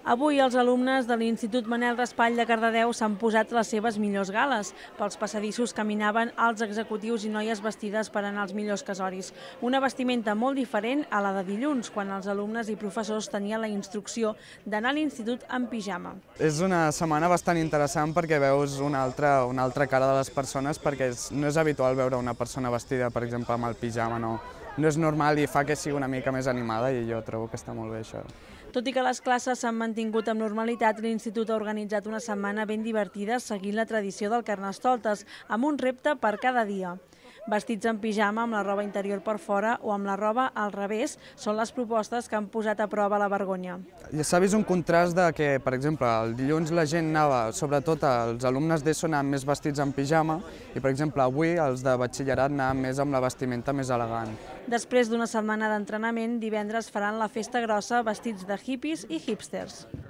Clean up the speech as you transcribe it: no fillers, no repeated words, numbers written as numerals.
Avui els alumnes de l'Institut Manel Raspall de Cardedeu s'han posat les seves millors gales. Pels passadissos caminaven alts executius i noies vestides per anar als millors casoris. Una vestimenta molt diferent a la de dilluns, quan els alumnes i professors tenien la instrucció d'anar a l'institut en pijama. És una setmana bastant interessant perquè veus una altra cara de les persones, perquè no és habitual veure una persona vestida, per exemple, amb el pijama, no és normal i fa que sigui una mica més animada i jo trobo que està molt bé això. Tot i que les classes s'han mantingut amb normalitat, l'Institut ha organitzat una setmana ben divertida seguint la tradició del Carnestoltes, amb un repte per cada dia. Vestits en pijama, amb la roba interior per fora o amb la roba al revés, són les propostes que han posat a prova la vergonya. S'ha vist un contrast de que, per exemple, el dilluns la gent anava, sobretot els alumnes d'ESO anaven més vestits en pijama i, per exemple, avui els de batxillerat anaven més amb la vestimenta més elegant. Després d'una setmana d'entrenament, divendres faran la festa grossa vestits de hippies i hipsters.